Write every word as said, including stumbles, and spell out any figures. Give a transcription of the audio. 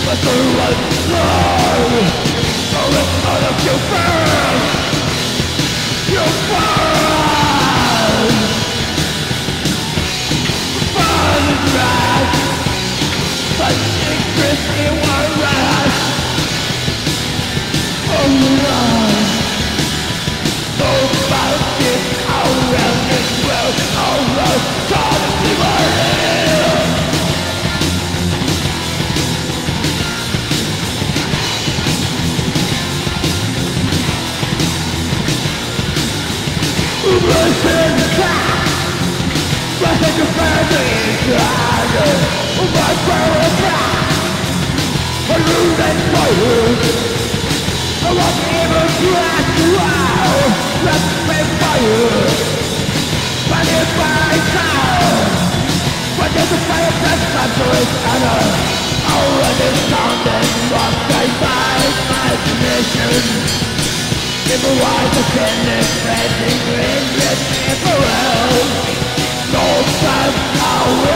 But the one's love, so it's out of you first. You burn, burn and red, but secrets in one rest. Oh Lord, so about this, how well this will, how well, God is in my head. Listen, listen to family, my prayer is back. I lose and fire. I want even to ask you out. Let's play fire. But if I sound, but there's a fire that's not to its honor. I'll run it down and walk right by my imagination. If a wise offended, spreading green, yes, if a world, no time, how